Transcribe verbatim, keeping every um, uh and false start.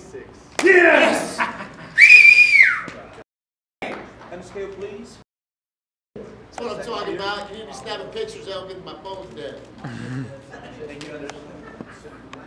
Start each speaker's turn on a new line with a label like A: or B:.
A: six.
B: Yes!
C: On the scale, please.
D: That's what I'm talking about. You need to be snapping pictures out, getting my phone's dead.
C: Thank you, Anders.